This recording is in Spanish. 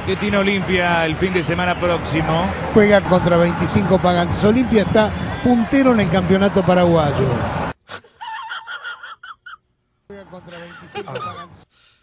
¿Qué tiene Olimpia el fin de semana próximo? Juega contra 25 Pagantes. Olimpia está puntero en el campeonato paraguayo. Juega contra 25 Pagantes.